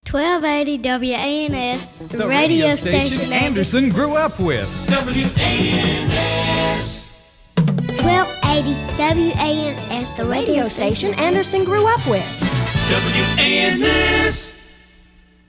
1280 WANS, the radio station Anderson grew up with. WANS. 1280 WANS, the radio station Anderson grew up with. WANS.